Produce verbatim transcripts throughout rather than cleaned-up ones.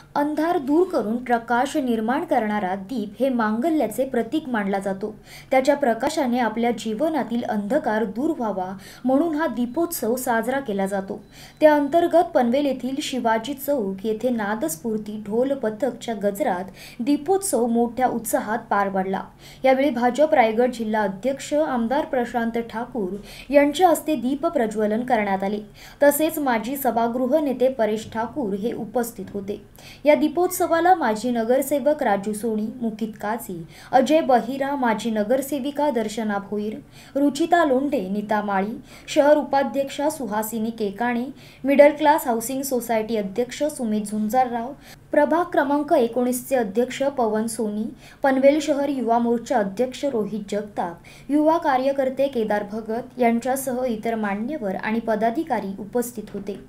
अंधार दूर करून प्रकाश निर्माण करणारा दीप हे मांगल्याचे प्रतीक मानला जातो। त्याच्या प्रकाशाने आपल्या जीवनातील अंधकार दूर व्हावा म्हणून हा दीपोत्सव साजरा केला जातो। त्या अंतर्गत पनवेल येथील शिवाजी चौक येथे नादस्फूर्ती ढोल पथकच्या गजरात दीपोत्सव मोठ्या उत्साहात पार पडला। यावेळी भाजप रायगड जिल्हा अध्यक्ष आमदार प्रशांत ठाकूर यांच्या हस्ते दीप प्रज्वलन करण्यात आले। तसेच माजी सभागृह नेते परेश ठाकूर हे उपस्थित होते। या दीपोत्सवाला माजी नगरसेवक राजू सोनी, मुकित काझी, अजय बहिरा, माजी नगरसेविका दर्शना भोईर, रुचिता लोंढे, नीता माळी, शहर उपाध्यक्षा Suhasini Kekane, middle class housing society अध्यक्ष सुमित झुंजारराव, प्रभाग क्रमांक एकोणीस चे अध्यक्ष पवन सोनी, पनवेल शहर युवा मोर्चा अध्यक्ष रोहित जगताप, युवा कार्यकर्ते केदार भगत यांच्यासह इतर मान्यवर आणि पदाधिकारी उपस्थित होते।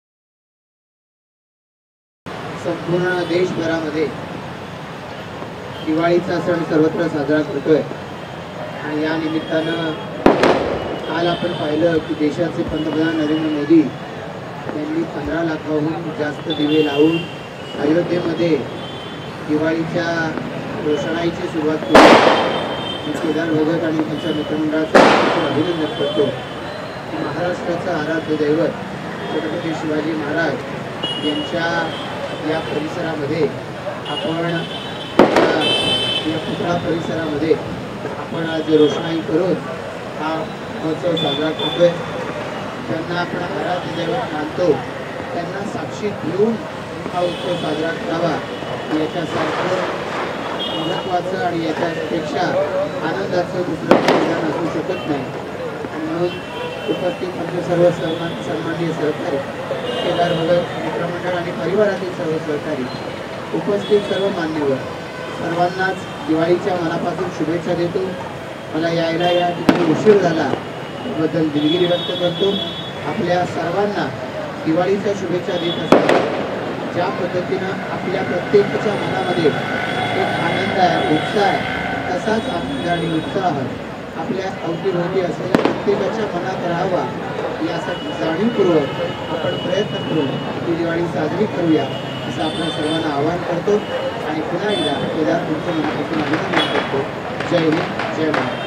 संपूर्ण देशभरामध्ये दिवाळीचा सण सर्वत्र साजरा करतोय आणि या निमित्तानं काल आपण पाहिलं की देशाचे पंतप्रधान नरेंद्र मोदी यांनी पंधरा लाखाहून जास्त दिवे लावून अयोध्येमध्ये दिवाळीच्या रोषणाईची सुरुवात केली। केदार भगत आणि त्यांच्या मित्रमंडळाचं अभिनंदन करतो। महाराष्ट्राचं आराध्य दैवत छत्रपती शिवाजी महाराज यांच्या या परिसरामध्ये आपण या पुतळा परिसरामध्ये आपण आज रोषणाई करून हा महोत्सव साजरा करतोय। त्यांना आपण आराध्य दैवत मानतो, त्यांना साक्षीत घेऊन हा उत्सव साजरा करावा याच्यासारखं महत्त्वाचं आणि याच्यापेक्षा आनंदाचं दुसरं विधान असू शकत नाही। म्हणून उपस्थित आमचे सर्व सन्मान सन्माननीय सहकारी केदार भगत मित्रमंडळ आणि परिवारातील सर्व सहकारी, उपस्थित सर्व मान्यवर सर्वांनाच दिवाळीच्या मनापासून शुभेच्छा देतो। मला यायला या ठिकाणी उशीर झाला त्याबद्दल दिलगिरी व्यक्त करतो। आपल्या सर्वांना दिवाळीच्या शुभेच्छा देत असताना ज्या पद्धतीनं आपल्या प्रत्येकाच्या मनामध्ये एक आनंद आहे, उत्साह आहे, तसाच आनंद आणि उत्साह आपल्या अवतीभोवती असलेल्या प्रत्येकाच्या मनात राहावा यासाठी जाणीवपूर्वक आपण प्रयत्न करून ही दिवाळी साजरी करूया असं आपल्या सर्वांना आवाहन करतो आणि पुन्हा एकदा केदार तुमचं मनापासून अभिनंदन करतो। जय हिंद, जय महाराष्ट्र।